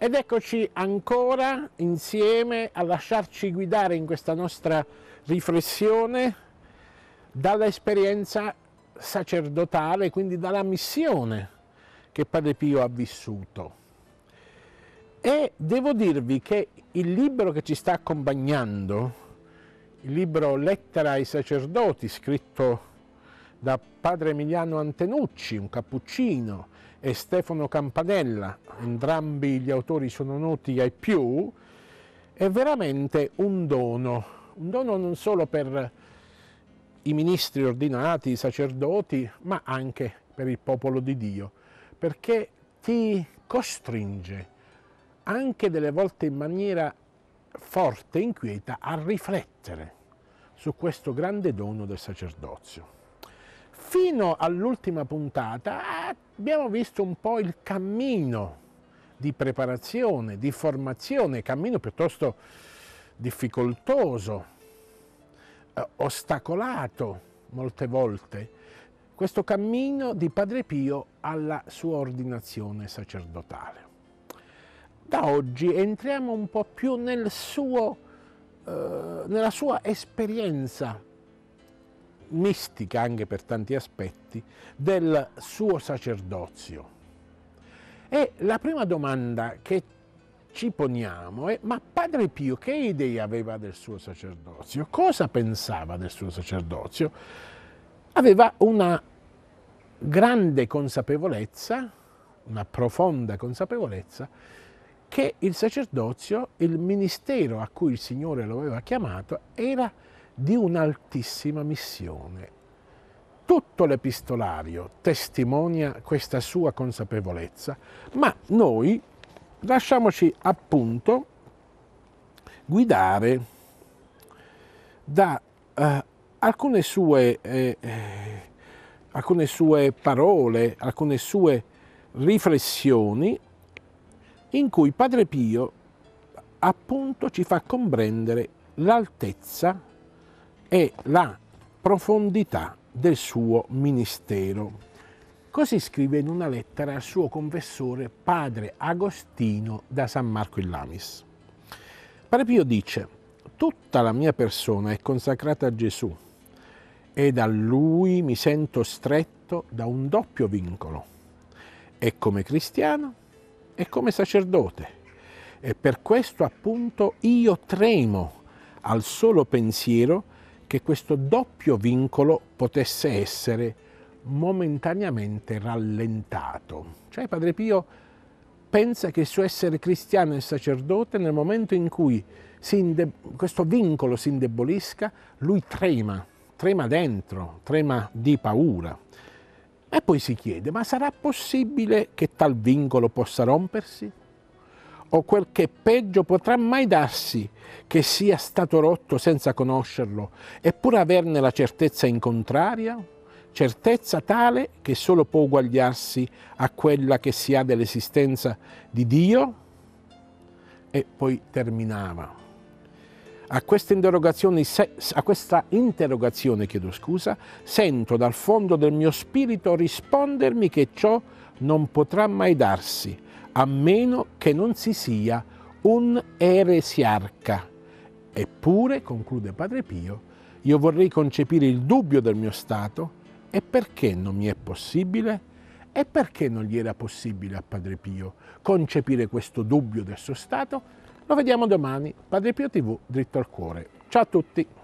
Ed eccoci ancora insieme a lasciarci guidare in questa nostra riflessione dall'esperienza sacerdotale, quindi dalla missione che Padre Pio ha vissuto. E devo dirvi che il libro che ci sta accompagnando, il libro Lettera ai sacerdoti, scritto da Padre Emiliano Antenucci, un cappuccino, e Stefano Campanella, entrambi gli autori sono noti ai più, è veramente un dono non solo per i ministri ordinati, i sacerdoti, ma anche per il popolo di Dio, perché ti costringe anche delle volte in maniera forte e inquieta a riflettere su questo grande dono del sacerdozio. Fino all'ultima puntata abbiamo visto un po' il cammino di preparazione, di formazione, cammino piuttosto difficoltoso, ostacolato molte volte, questo cammino di Padre Pio alla sua ordinazione sacerdotale. Da oggi entriamo un po' più nella sua esperienza mistica, anche per tanti aspetti, del suo sacerdozio. E la prima domanda che ci poniamo è: ma Padre Pio che idea aveva del suo sacerdozio? Cosa pensava del suo sacerdozio? Aveva una grande consapevolezza, una profonda consapevolezza, che il sacerdozio, il ministero a cui il Signore lo aveva chiamato, era di un'altissima missione. Tutto l'epistolario testimonia questa sua consapevolezza, ma noi lasciamoci appunto guidare da alcune sue parole, alcune sue riflessioni, in cui Padre Pio appunto ci fa comprendere l'altezza e la profondità del suo ministero. Così scrive in una lettera al suo confessore Padre Agostino da San Marco in Lamis. Padre Pio dice: tutta la mia persona è consacrata a Gesù ed a Lui mi sento stretto da un doppio vincolo, e come cristiano e come sacerdote, e per questo appunto io tremo al solo pensiero che questo doppio vincolo potesse essere momentaneamente rallentato. Cioè Padre Pio pensa che il suo essere cristiano e sacerdote, nel momento in cui questo vincolo si indebolisca, lui trema dentro, trema di paura. E poi si chiede: ma sarà possibile che tal vincolo possa rompersi? O quel che è peggio, potrà mai darsi che sia stato rotto senza conoscerlo, eppure averne la certezza in contraria? Certezza tale che solo può uguagliarsi a quella che si ha dell'esistenza di Dio? E poi terminava: a questa interrogazione, sento dal fondo del mio spirito rispondermi che ciò non potrà mai darsi, a meno che non si sia un eresiarca. Eppure, conclude Padre Pio, io vorrei concepire il dubbio del mio stato, e perché non mi è possibile? E perché non gli era possibile a Padre Pio concepire questo dubbio del suo stato? Lo vediamo domani, Padre Pio TV, dritto al cuore. Ciao a tutti!